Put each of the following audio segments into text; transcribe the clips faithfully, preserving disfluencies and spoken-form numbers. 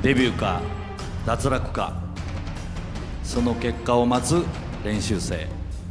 デビューか脱落か、その結果を待つ練習生。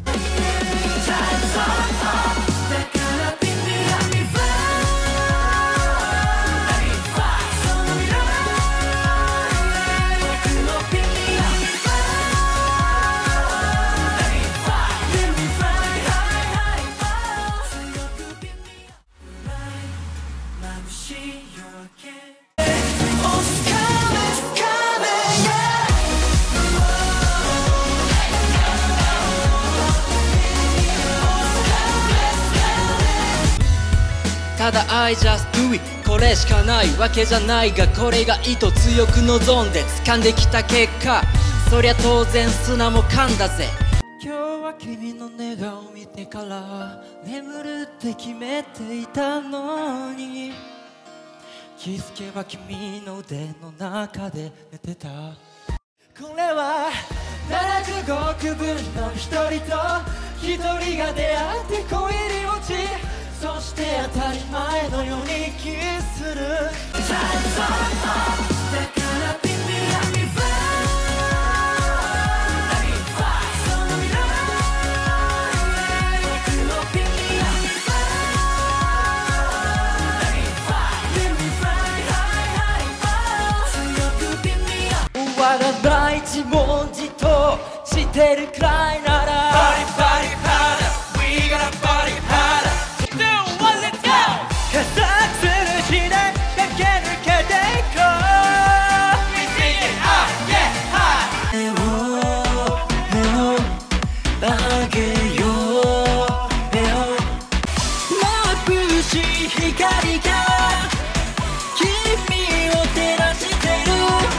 ただ I just do it これしかないわけじゃないが、これが意図強く望んで掴んできた結果、そりゃ当然砂も噛んだぜ。今日は君の寝顔見てから眠るって決めていたのに、気づけば君の腕の中で寝てた。これはななじゅうごおくぶんの一人と一人が出会って恋に落ち、そして当たり前のようにキスする。我が第一文字としてるくらいなら、バリバリハード We gonna party harder Do what let's go 加速する時代駆け抜けていこう We sing it up yeah high 手を手を上げよう手を眩しい光が君を照らしてる。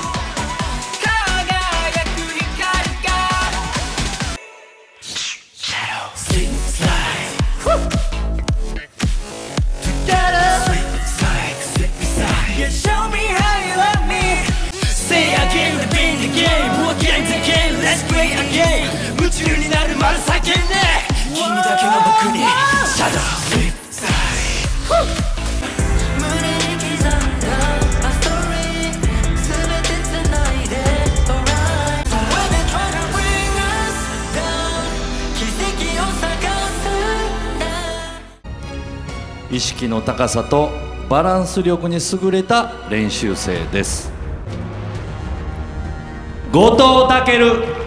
夢中になるまる叫んで、君だけの僕にシャドウスリップサイド。胸に刻んだストーリー全て繋いで Alright So when they try to bring us down 奇跡を探すんだ。 意識の高さとバランス力に優れた練習生です。後藤威。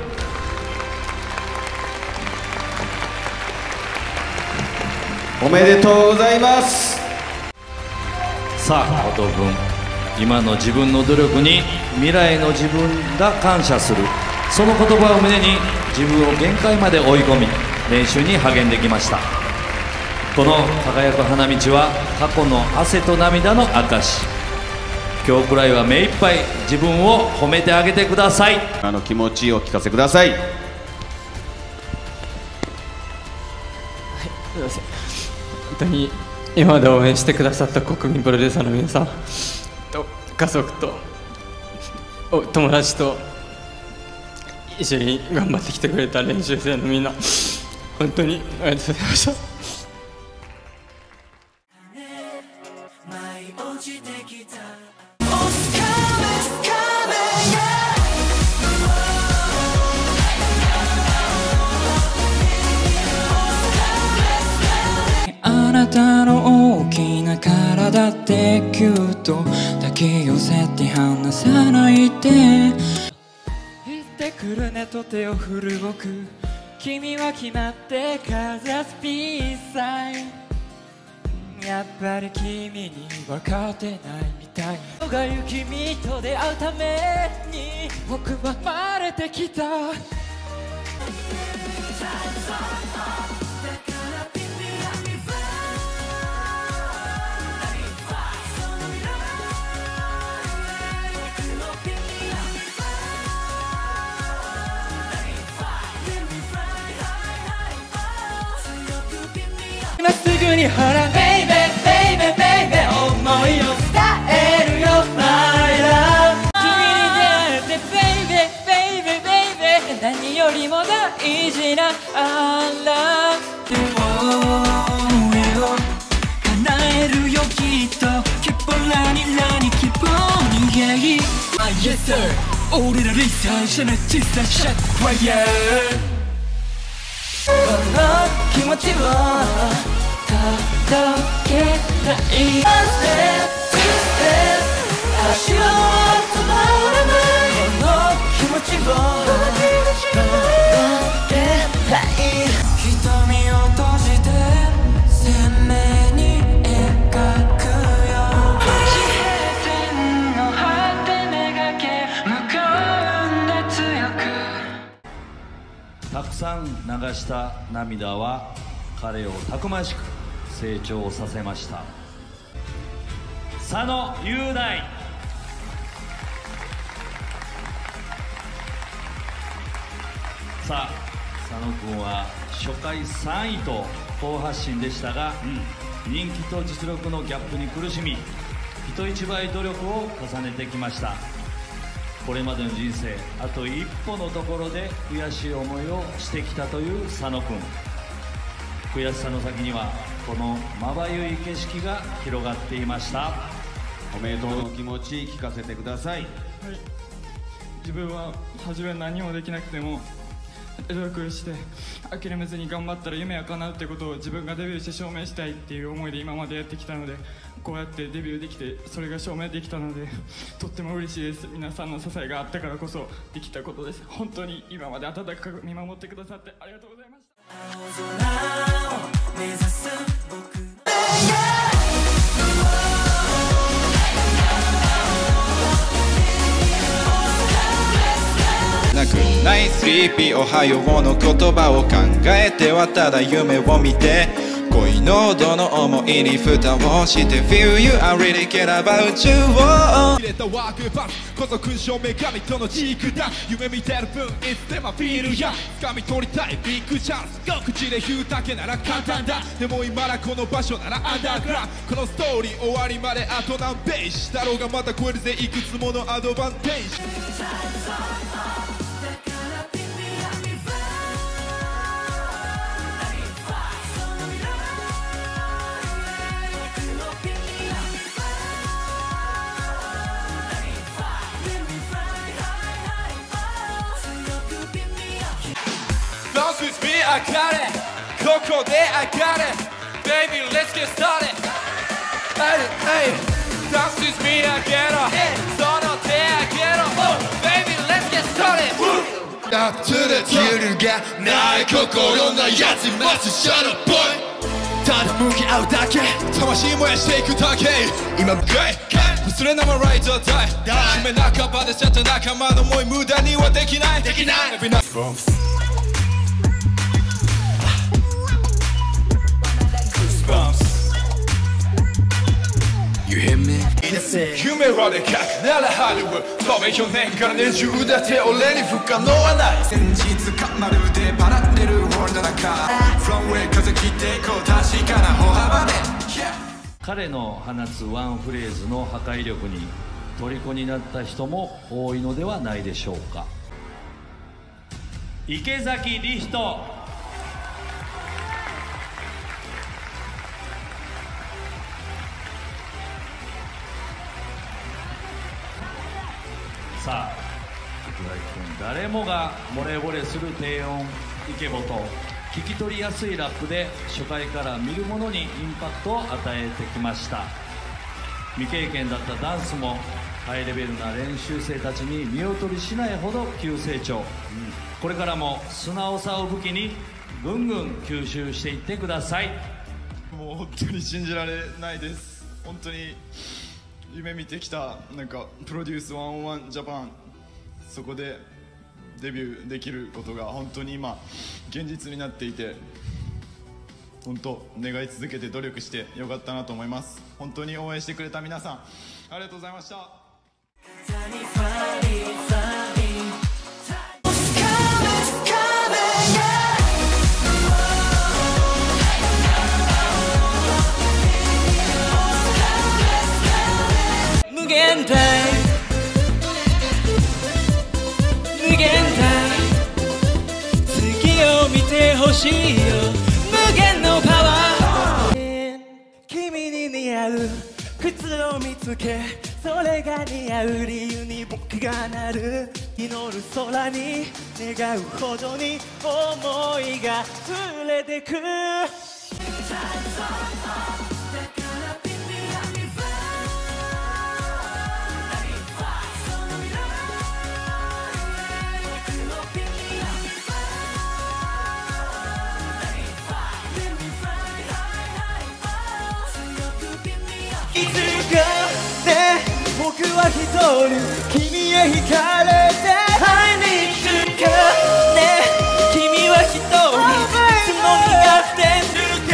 おめでとうございます。 さあ後藤君、今の自分の努力に未来の自分が感謝する、その言葉を胸に自分を限界まで追い込み練習に励んできました。この輝く花道は過去の汗と涙の証。今日くらいは目いっぱい自分を褒めてあげてください。 あの気持ちをお聞かせください。 はい、すみません。本当に今まで応援してくださった国民プロデューサーの皆さんと家族とお友達と一緒に頑張ってきてくれた練習生のみんな、本当にありがとうございました。あなたの大きな体ってキュート抱き寄せて離さないで。言ってくるねと手を振る僕、君は決まってかざすピースサイン。やっぱり君に分かってないみたい。人が行き君と出会うために僕は生まれてきた。今すぐにほらベイベーベイベーベイベー思いを伝えるよ My love 君に出会えてベイベーベイベーベイベー何よりも大事な I love 夢を叶えるよきっとキポラにラに希望にゲイ迷 Yes sir 俺らレーサーじゃない小さなシャットファイヤーこの気持ちを届けたい 足を止まらないこの気持ちを届けたい瞳を閉じて鮮明に描くよ地平線の果てめがけ向かうんだ強くたくさん流した涙は彼をたくましく成長させました。佐野雄大。さあ佐野君は初回さんいと好発進でしたが、うん、人気と実力のギャップに苦しみ人一倍努力を重ねてきました。これまでの人生あと一歩のところで悔しい思いをしてきたという佐野君。悔しさの先にはこのまばゆい景色が広がっていました。 おめでとうの気持ち聞かせてください。 はい、自分は初め何もできなくても努力して諦めずに頑張ったら夢は叶うってことを自分がデビューして証明したいっていう思いで今までやってきたので、こうやってデビューできてそれが証明できたのでとっても嬉しいです。皆さんの支えがあったからこそできたことです。本当に今まで温かく見守ってくださってありがとうございました。 なくないスリーピーおはようの言葉を考えてはただ夢を見て恋のどの思いに蓋をして Feel you I really care about you 切れたワークパスこそ勲章女神との軸だ。夢見てる分いつでもフィールや掴み取りたいビッグチャンス。口で言うだけなら簡単だ。でも今らこの場所ならアンダーグラウンド。このストーリー終わりまであと何ページだろうがまた超えるぜいくつものアドバンテージ。 Dance with me, I got it ここで I got it Baby, let's get started Hey, hey Dance with me, I get it その手 I get it Baby, let's get started やってる揺るがない心のやつまずシャドーボーイただ向き合うだけ魂燃やしていくだけ今向かい忘れなまライドダイ夢半ばでしちゃった仲間の思い無駄にはできないできない Every night You hear me? 夢はでかくならハリウッド飛べ去年から年中だって俺に不可能はない先日かまるでパラレルワールドの中 From where 風切っていこう確かな歩幅で、yeah. 彼の放つワンフレーズの破壊力に虜になった人も多いのではないでしょうか。池崎理人。さあ池崎君、誰もが漏れ漏れする低音イケボと聞き取りやすいラップで初回から見る者にインパクトを与えてきました。未経験だったダンスもハイレベルな練習生たちに見劣りしないほど急成長、うん、これからも素直さを武器にぐんぐん吸収していってください。 もう本当に信じられないです。本当に夢見てきたなんかプロデュースワンオンワンジャパン、そこでデビューできることが本当に今現実になっていて、本当願い続けて努力してよかったなと思います。本当に応援してくれた皆さんありがとうございました。 無限大無限大次を見てほしいよ無限のパワー君に似合う靴を見つけそれが似合う理由に僕がなる。祈る空に願うほどに思いが触れてく。いつかね僕は一人君へ惹かれて会いに行くかね君は一人つもりがってる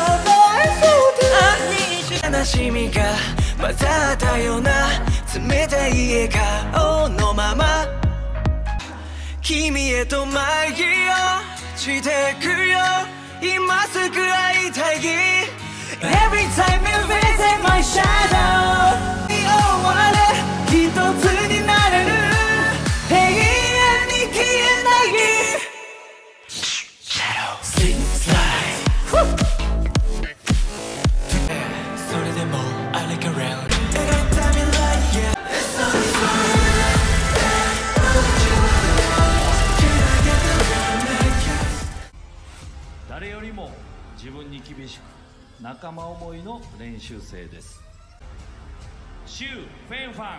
か悲しみが混ざったような冷たい笑顔のまま君へと参りをしてくよ今すぐ会いたいEvery time you visit my shadow 終われ一つになれる永遠に消えない Shadow Sleep Slide それでも I look around 誰よりも自分に厳しく仲間思いの練習生です。シュウ・フェンファン。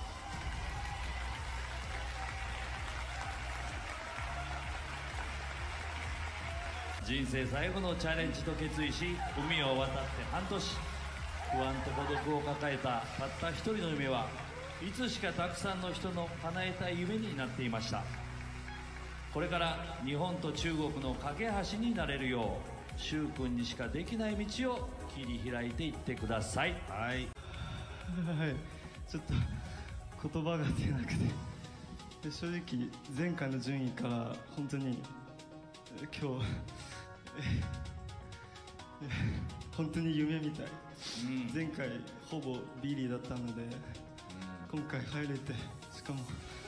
人生最後のチャレンジと決意し海を渡って半年、不安と孤独を抱えたたった一人の夢はいつしかたくさんの人の叶えたい夢になっていました。これから日本と中国の架け橋になれるようシュウ君にしかできない道を切り開いていってください。はい、はい、 ちょっと言葉が出なくて正直前回の順位から本当に今日本当に夢みたい、うん、前回ほぼビリーだったので、うん、今回入れてしかも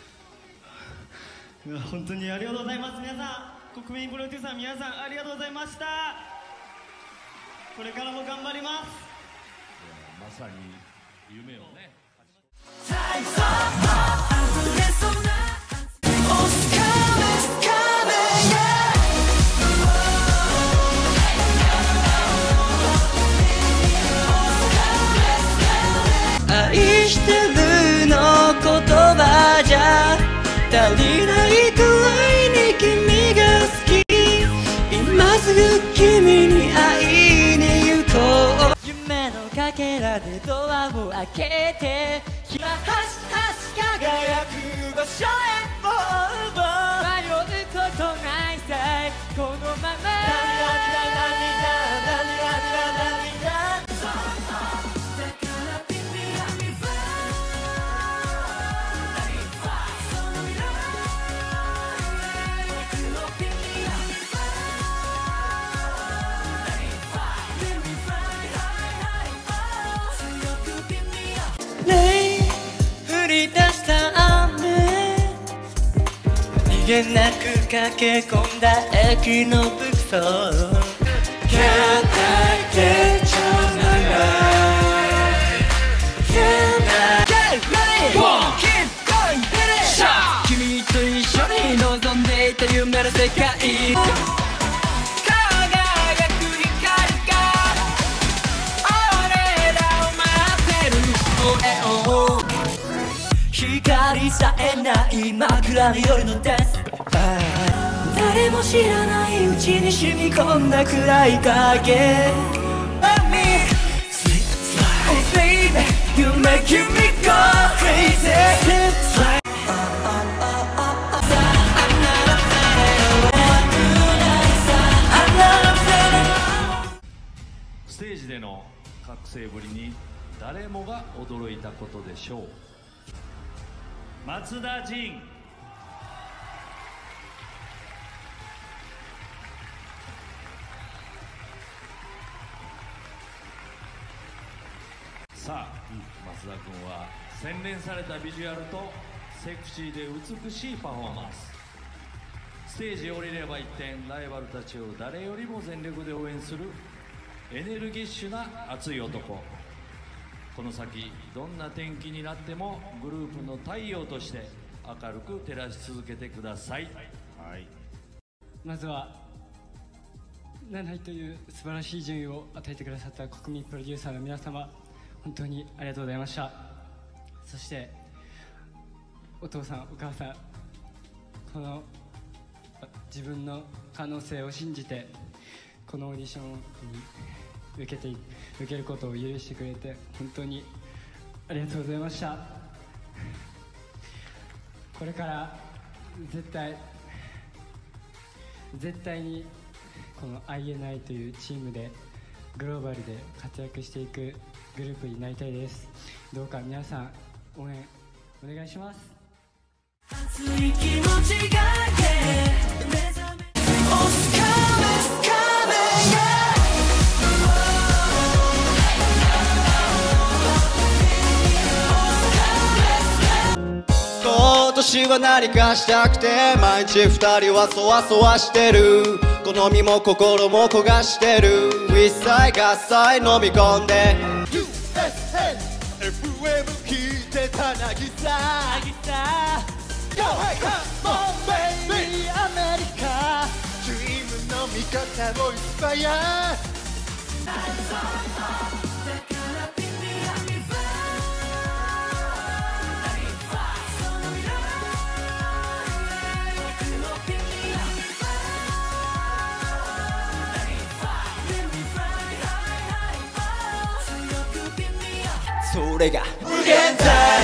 本当にありがとうございます。皆さん国民プロデューサー皆さんありがとうございました。これからも頑張ります。 まさに夢をね愛してるの言葉じゃ足りないくらいに君が好き今すぐ君に会いに行こう夢のかけらでドアを開けてひらはしはし輝く場所へもう迷うことないさこのまま降り出した雨逃げなく駆け込んだ駅のブックソー片手ちゃ君と一緒に望んでいた夢の世界輝く光が俺らを待ってる光さえない枕に夜のダンス誰も知らないうちに染み込んだ暗い影 Let me sleep slide Oh baby You making me go crazy Sleep slide I'm not a fan I'm not a fan ステージでの覚醒ぶりに誰もが驚いたことでしょう。松田迅。さあ、松田君は洗練されたビジュアルとセクシーで美しいパフォーマンス。ステージを降りれば一転、ライバルたちを誰よりも全力で応援するエネルギッシュな熱い男。 この先どんな天気になってもグループの太陽として明るく照らし続けてください。はい、 まずはなないという素晴らしい順位を与えてくださった国民プロデューサーの皆様、本当にありがとうございました。そしてお父さんお母さん、この自分の可能性を信じてこのオーディションに受けて受けることを許してくれて本当にありがとうございました。これから絶対絶対にこの アイエヌアイ というチームでグローバルで活躍していくグループになりたいです。どうか皆さん応援お願いします。熱い気持ちが目覚め今年は何かしたくて毎日二人はそわそわしてる。好みも心も焦がしてる。一切合切飲み込んで ユーエスエーエフエム 聞いてたなぎさ Go hey come on baby アメリカ Dream の味方をインスパイアそれが無限大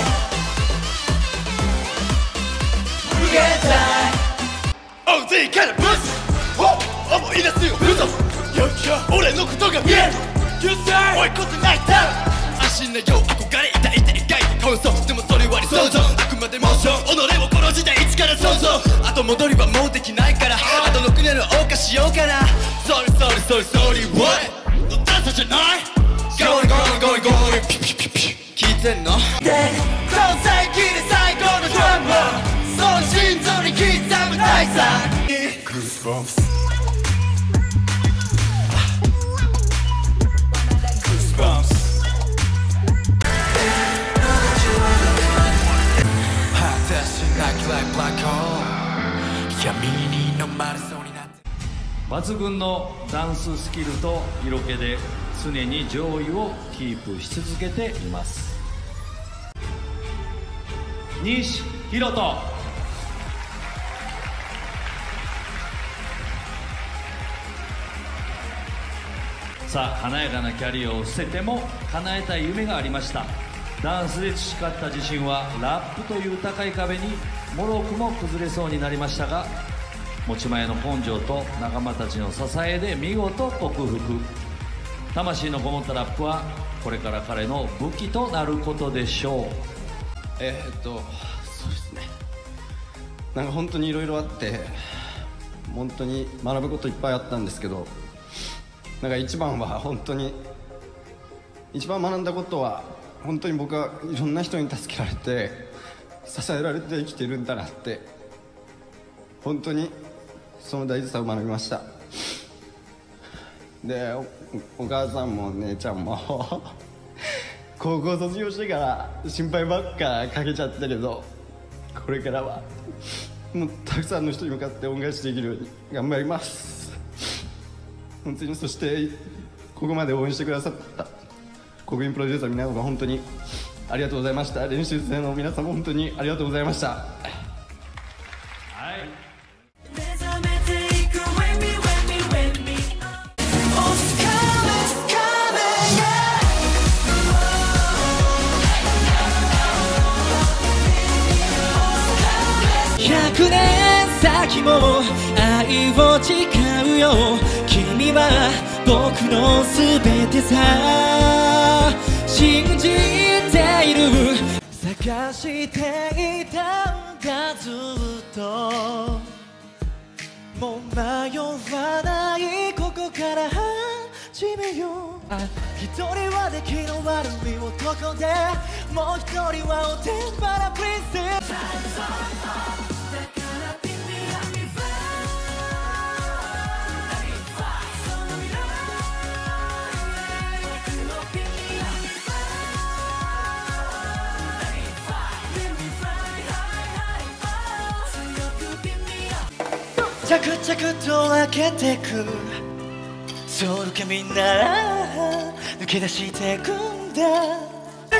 無限大 オージー からブス思い出すよブス俺のことが見える追い越せないタウン安心なよ憧れ痛い痛い痛い本想でもそれは理想像あくまでモーション己をこの時代一から想像後戻りはもうできないから後の国の謳歌しようかなソリソリソリソリ What のダンサーじゃないGoing going going going 聞いてんので今世紀で最高のドラマその心臓に刻む大差 Goosebumps Goosebumps 果てしなき like black hole 闇に飲まれそうになって抜群のダンススキルと色気で常に上位をキープし続けています。西弘人、さあ華やかなキャリアを捨てても叶えたい夢がありました。ダンスで培った自信はラップという高い壁にもろくも崩れそうになりましたが、持ち前の根性と仲間たちの支えで見事克服。魂のこもったラップはこれから彼の武器となることでしょう。 えー、っとそうですね、なんか本当にいろいろあって本当に学ぶこといっぱいあったんですけど、なんか一番は本当に一番学んだことは本当に僕はいろんな人に助けられて支えられて生きてるんだなって、本当にその大事さを学びました。で お, お母さんも姉ちゃんも高校卒業してから心配ばっかかけちゃったけど、これからはもうたくさんの人に向かって恩返しできるように頑張ります。本当に、そしてここまで応援してくださった国民プロデューサーの皆様本当にありがとうございました。練習生の皆様本当にありがとうございました。はい、 ひゃくねん先も愛を誓うよ。君は僕の全てさ、信じている。探していたんだずっと、もう迷わない、ここから始めよう。一人は出来の悪い男で、もう一人はおてんばなプリンセス。 着々と開けてくソウル髪なら抜け出してくんだ戻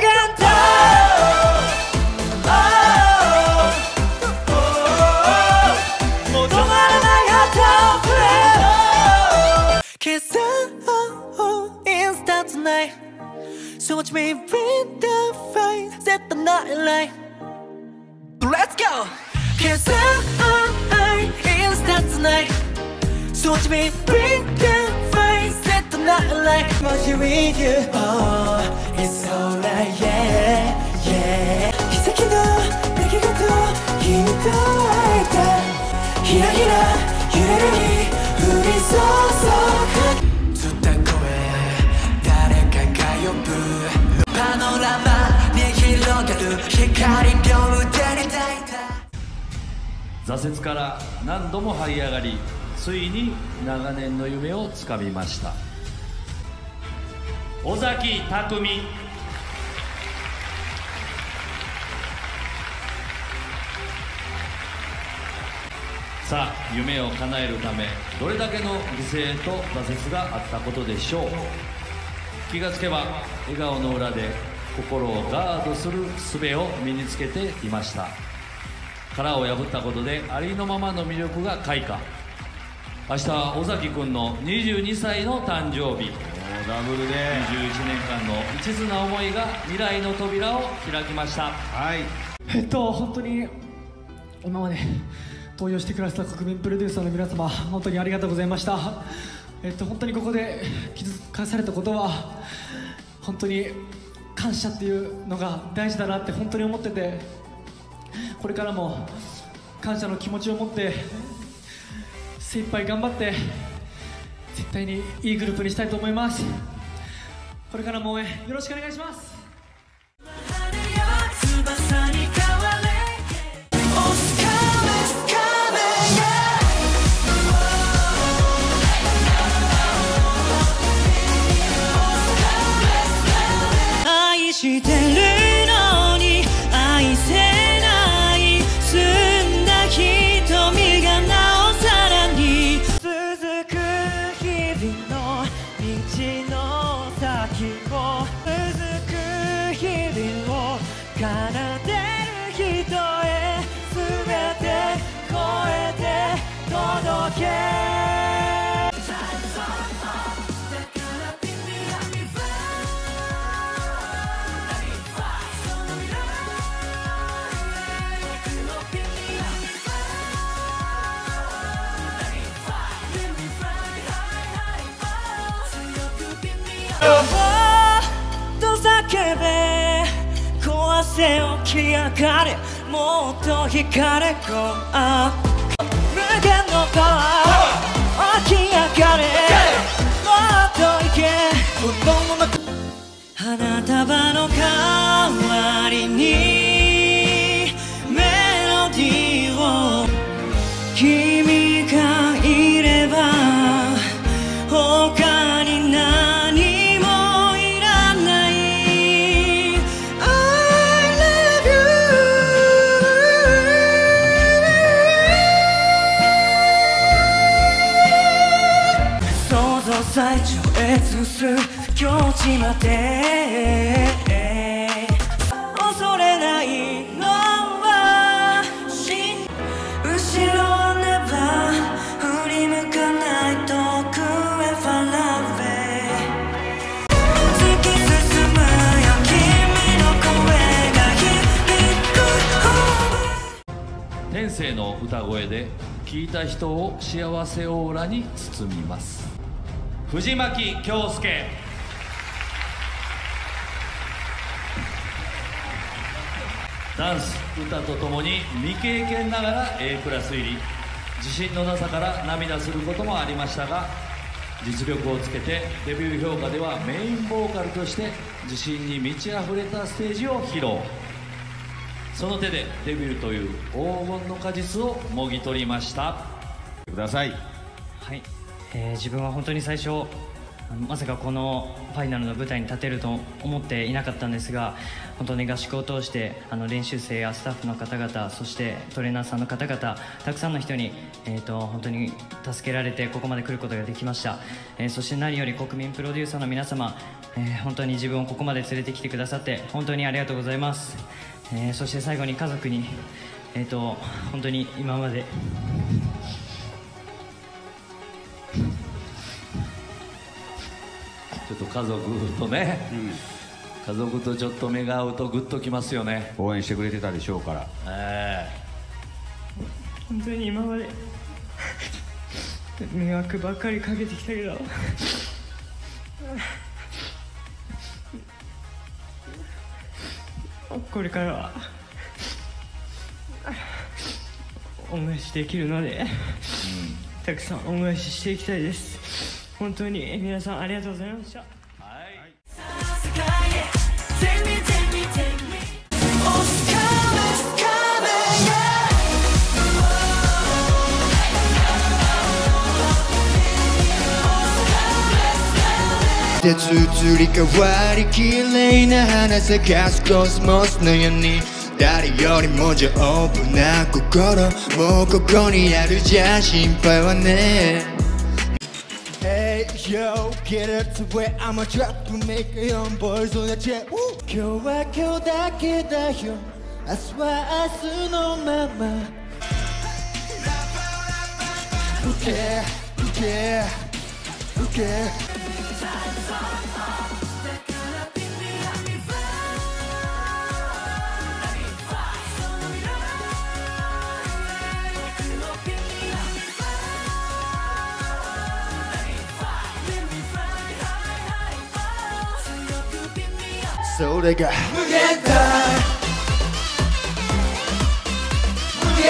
らないハートプレイ Cause I'm instant tonight So watch me bring the fire Set the night light Let's go! Cause I'm instant tonight So watch me bring the fire Set the night light Watch you with you Oh, it's alright, yeah, yeah 奇跡の出来事君と会えたひらひら揺れるに降り注ぐつった声誰かが呼ぶパノラマに広がる光両腕に抱いた挫折から何度も這い上がりついに長年の夢をつかみました尾崎匠さあ夢を叶えるためどれだけの犠牲と挫折があったことでしょう気がつけば笑顔の裏で心をガードする術を身につけていました殻を破ったことでありのままの魅力が開花明日は尾崎君のにじゅうにさいの誕生日ダブルでにじゅういちねんかんの一途な思いが未来の扉を開きましたはいえっと本当に今まで登場してくださった国民プロデューサーの皆様本当にありがとうございましたえっと本当にここで気づかされたことは本当に感謝っていうのが大事だなって本当に思っててこれからも感謝の気持ちを持って精一杯頑張って絶対にいいグループにしたいと思いますこれからも応援よろしくお願いします愛してるのに愛せない澄んだ瞳がなおさらに続く日々の道の先を続く日々を奏でる人へ全て超えて届けと叫べ壊せ起き上がれもっと光れこう無限のパワー起き上がれもっといけ花束の代わりにメロディーを君がいれば他に何もいらない I love you 想像さえ超越する境地まで恐れないのは真後ろはねば振り向かない遠くへファラウェイ突き進むよ君の声が響く天性の歌声で聴いた人を幸せオーラに包みます藤巻恭介ダンス歌とともに未経験ながら A クラス入り自信のなさから涙することもありましたが実力をつけてデビュー評価ではメインボーカルとして自信に満ち溢れたステージを披露その手でデビューという黄金の果実をもぎ取りましたくださいはい、えー、自分は本当に最初まさかこのファイナルの舞台に立てると思っていなかったんですが、本当に合宿を通してあの練習生やスタッフの方々、そしてトレーナーさんの方々、たくさんの人に、えー、と本当に助けられてここまで来ることができました。えー、そして何より国民プロデューサーの皆様、えー、本当に自分をここまで連れてきてくださって本当にありがとうございます。えー、そして最後に家族に、えー、と本当に今までちょっと家族とね、うん、家族とちょっと目が合うとグッときますよね。 応援してくれてたでしょうから、 えー、本当に今まで迷惑ばっかりかけてきたけどこれからは恩返しできるので、うん、たくさん恩返ししていきたいです。本当に皆さんありがとうございました。 手綴り変わり綺麗な花咲かすコスモスのように、誰よりも丈夫な心、もうここにあるじゃ心配はね。Hey yo, get it to where I'm a trap to make a young boys on the jet. 今日は今日だけだよ、明日は明日のまま。受け受け受け。それが無限大無限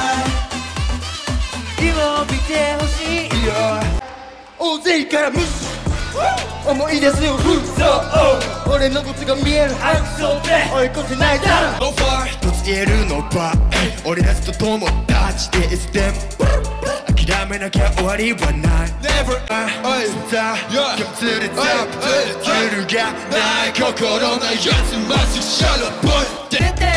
大今を見てほしいよ。大勢から無視思い出すよ風俗、俺のことが見える半袖で追い越せないだろ。一つ言えるのは俺たちと友達でいつでも諦めなきゃ終わりはない。 Never あいつだ共通でザップ揺るがない心のやつまずシャラボイ出て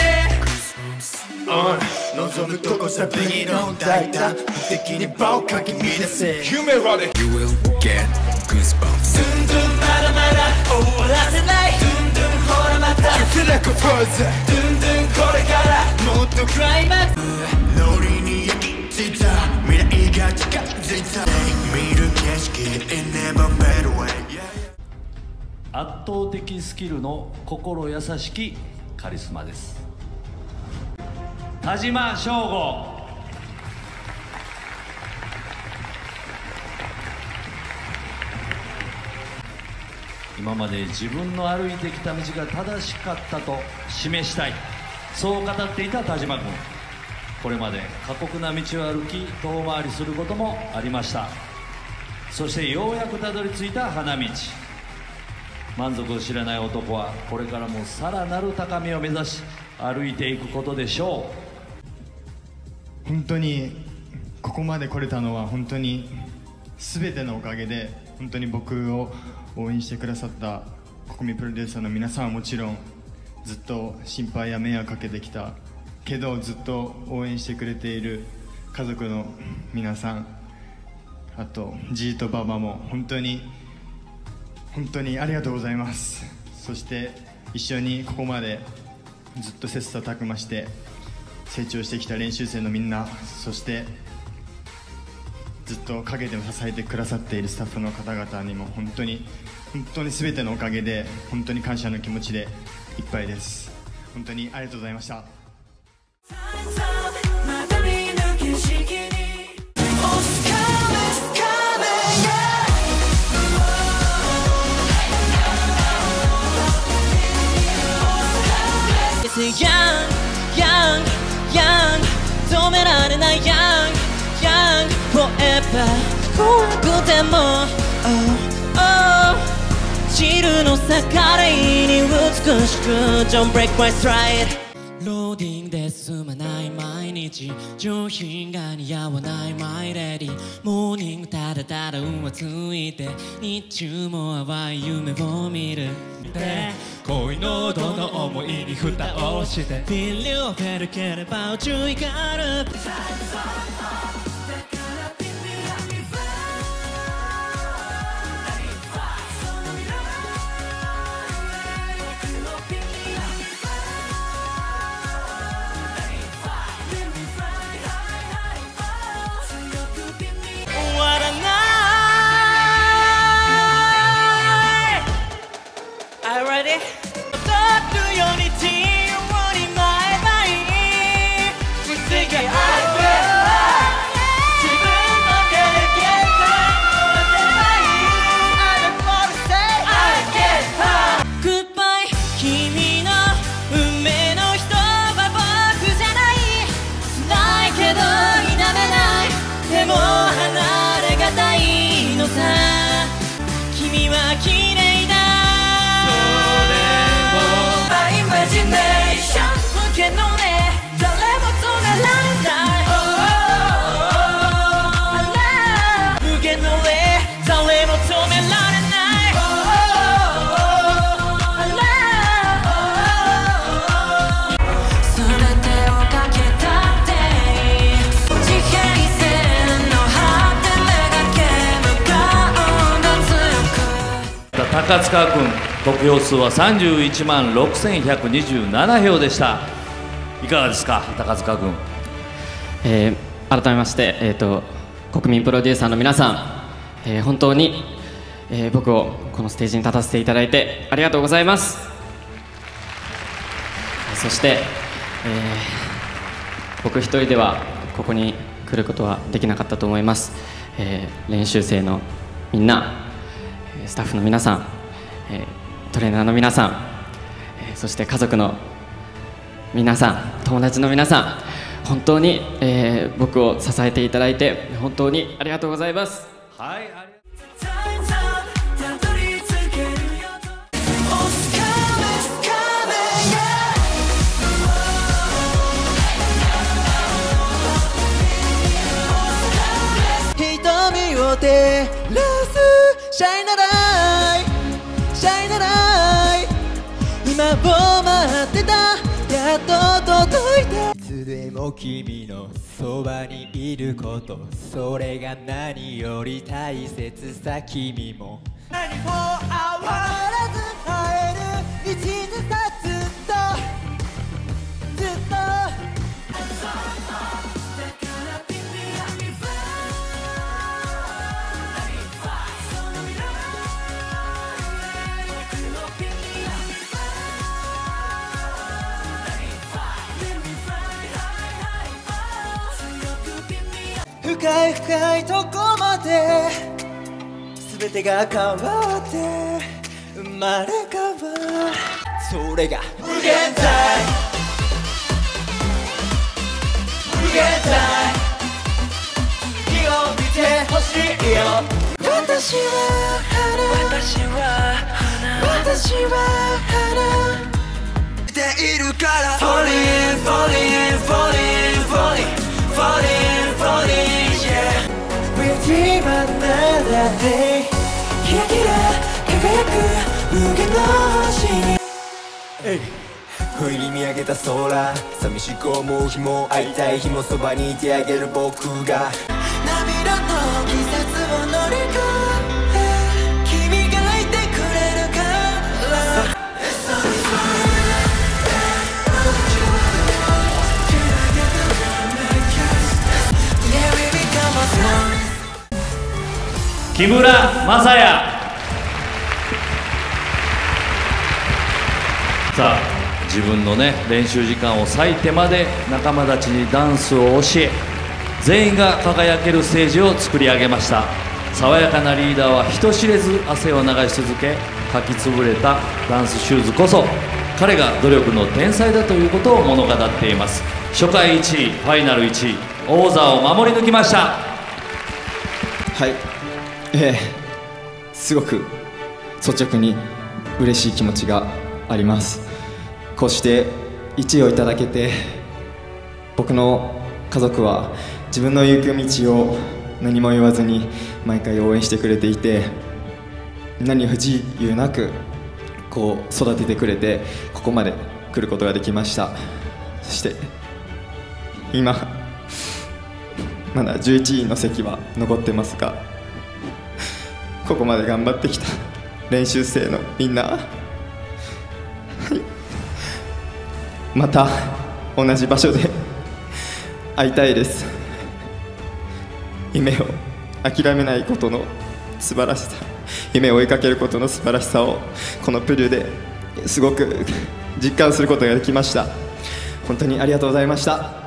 望むとこさビーの抱いた無敵に場をかき乱せ夢はね You will get goosebumps ドゥンドゥンまだまだ終わらせないドゥンドゥンほらまた You feel like a frozen ドゥンドゥンこれからもっとクライマックスノリに焼き付いた未来が近づいた見る景色 It never fade away 圧倒的スキルの心優しきカリスマです。田島将吾。今まで自分の歩いてきた道が正しかったと示したい、そう語っていた田島君。これまで過酷な道を歩き遠回りすることもありました。そしてようやくたどり着いた花道。満足を知らない男はこれからもさらなる高みを目指し歩いていくことでしょう。本当にここまで来れたのは本当に全てのおかげで、本当に僕を応援してくださった国民プロデューサーの皆さんはもちろん、ずっと心配や迷惑かけてきたけどずっと応援してくれている家族の皆さん、あとじいとばばも本当に本当にありがとうございます。そして一緒にここまでずっと切磋琢磨して成長してきた練習生のみんな、そしてずっと陰でも支えてくださっているスタッフの方々にも本当に本当に全てのおかげで本当に感謝の気持ちでいっぱいです。本当にありがとうございました。 Young, young, young 止められない Young, young forever 怖くても Oh, oh 汁の逆らいに美しく Don't break my stride ローディングで進まない毎日、上品が似合わないマイレディ、モーニングただただ運はついて、日中も淡い夢を見る恋のどの思いに蓋をしてフィルをフェルければ宇宙にがる君は綺麗だそれをイマジネーション無限のね誰も止められない無限のね誰も止められない全てをかけたって地平線の果てめがけ高塚君、得票数はさんじゅういちまんろくせんひゃくにじゅうななひょうでした。いかがですか、高塚君。 えー、改めまして、えーと、国民プロデューサーの皆さん、えー、本当に、えー、僕をこのステージに立たせていただいてありがとうございます。そして、えー、僕一人ではここに来ることはできなかったと思います。えー、練習生のみんな、スタッフの皆さん、えー、トレーナーの皆さん、えー、そして家族の皆さん、友達の皆さん、本当に、えー、僕を支えていただいて本当にありがとうございます。 はい、あり瞳を照らすシャイナライシャイナライ今を待ってたやっと届いたいつでも君のそばにいることそれが何より大切さ君も何も変わらず会える一途さずっとずっと深い深いとこまで全てが変わって生まれ変わるそれが無限大無限大火を見てほしいよ私は花私は花私は花でいるから Falling falling falling falling falling falling yeah 道はまだでキラキラ輝く無限の星に不意に見上げた空寂しく思う日も会いたい日もそばにいてあげる僕が涙の季節を乗り越え君がいてくれるから木村柾哉。さあ、自分のね練習時間を割いてまで仲間たちにダンスを教え、全員が輝けるステージを作り上げました。爽やかなリーダーは人知れず汗を流し続け、かきつぶれたダンスシューズこそ彼が努力の天才だということを物語っています。初回いちい、ファイナルいちい、王座を守り抜きました。 はい、えー、すごく率直に嬉しい気持ちがあります。こうしていちいをいただけて、僕の家族は自分の行く道を何も言わずに毎回応援してくれていて、何不自由なくこう育ててくれて、ここまで来ることができました。そして今まだじゅういちいの席は残ってますが、ここまで頑張ってきた練習生のみんな、はい、また同じ場所で会いたいです。夢を諦めないことの素晴らしさ、夢を追いかけることの素晴らしさをこのプリュですごく実感することができました。本当にありがとうございました。